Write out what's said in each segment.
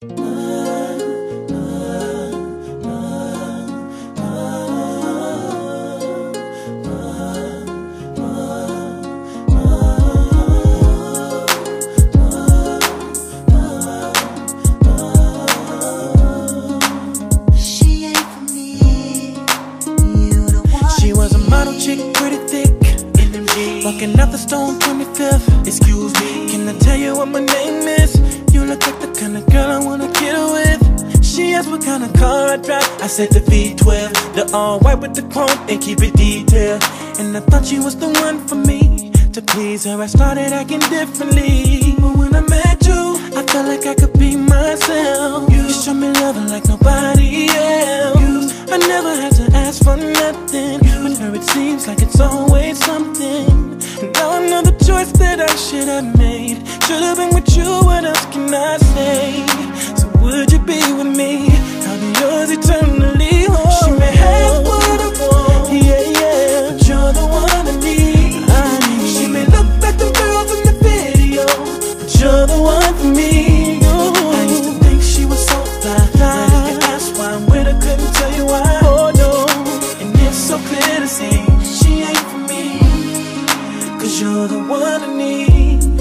Walking out the Stone 25th. Excuse me, can I tell you what my name is? You look like the kind of girl I wanna get with. She asked what kind of car I drive. I said the V12, the all white with the chrome and keep it detailed. And I thought she was the one for me. To please her, I started acting differently. But when I met you, I felt like I could be myself. You showed me love like nobody else. I never had to ask for nothing. With her it seems like it's always something. And now I know the choice that I should have made. Should've been with you, what else can I say? So would you be with me? I'll be yours eternally. Oh, she may have what I want, yeah, yeah, but you're the one I need. She may look like the girls in the video, but you're the one for me. I used to think she was so fly, but if you ask why I'm with her, couldn't tell you why. Oh no, and it's so clear to see she ain't for me, 'cause you're the one I need.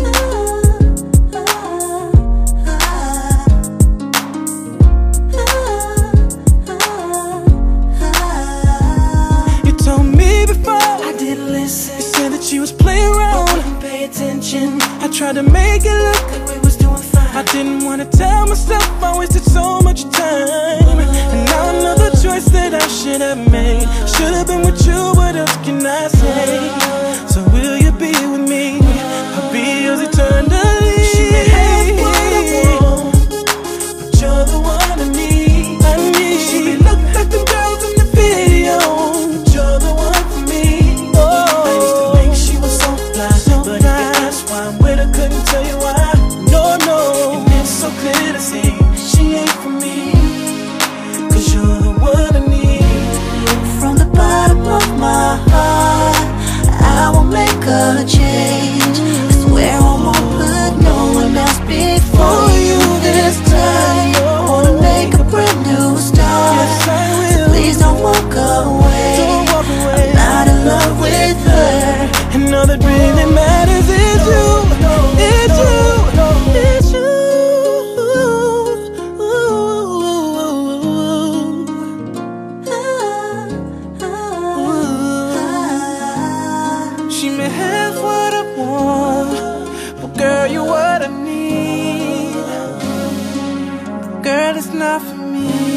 You told me before I didn't listen. You said that you was playing around, I wouldn't pay attention. I tried to make it look like we was doing fine. I didn't want to tell myself I wasted so much time. And now I know the choice that I should have made. Should have been with you, what else can I say? So will you be with me? I'll be yours eternally. She may have what I want, but you're the one I need. She may look like the girls in the video, but you're the one for me. Oh, I used to think she was so fly, but if you ask why I'm with her, couldn't tell you why. No, no, and it's so clear to see she ain't for me, 'cause you're the one I need. From the bottom of my heart, I will make a change. I swear I won't put no one else before you this time. I wanna make a brand new start. Yes, I will. Please don't walk away. Don't walk away. I'm not in love with her, And all that really matters is you. It's you. It's you. She may have what I want, but girl, you're what I need. Girl, it's not for me.